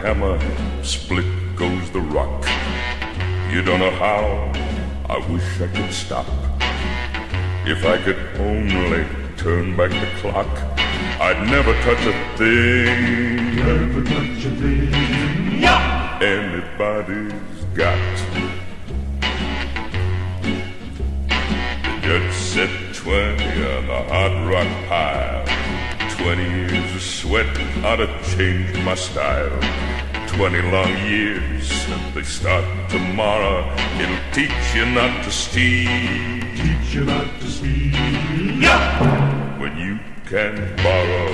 hammer, split goes the rock. You don't know how, I wish I could stop. If I could only turn back the clock, I'd never touch a thing. Never touch a thing. Yeah! Anybody's got. The judge said 20 on the hot rock pile. 20 years of sweat ought to change my style. 20 long years, they start tomorrow. It'll teach you not to steal. Teach you not to steal. Yeah! When you can borrow.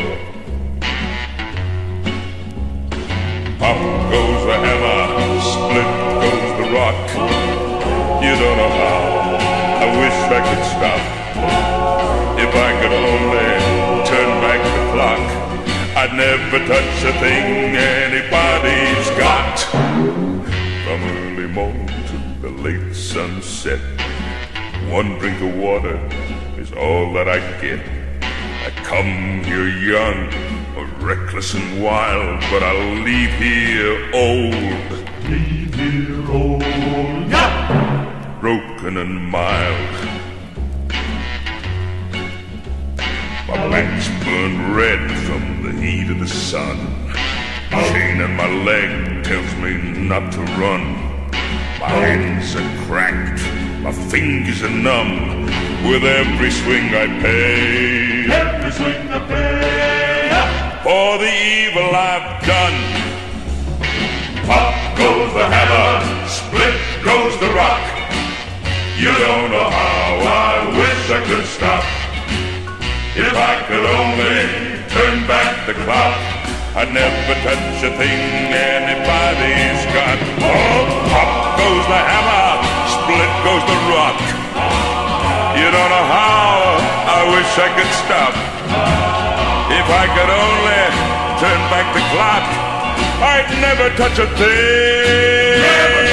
Pop goes the hammer, split goes the rock. You don't know how, I wish I could stop. If I could only turn back the clock, I'd never touch a thing anybody's got. From early morning to the late sunset, one drink of water is all that I get. I come here young, reckless and wild, but I'll leave here old. Leave here old. Yeah! Broken and mild. My back's burned red from the heat of the sun. Chain on my leg tells me not to run. My hands are cracked, my fingers are numb. With every swing I pay, every swing I pay, for the evil I've done. Pop goes the hammer, split goes the rock. You don't know how I wish I could stop. If I could only turn back the clock, I'd never touch a thing anybody's got. Oh, pop goes the hammer, split goes the rock. You don't know how, I wish I could stop. If I could only turn back the clock, I'd never touch a thing.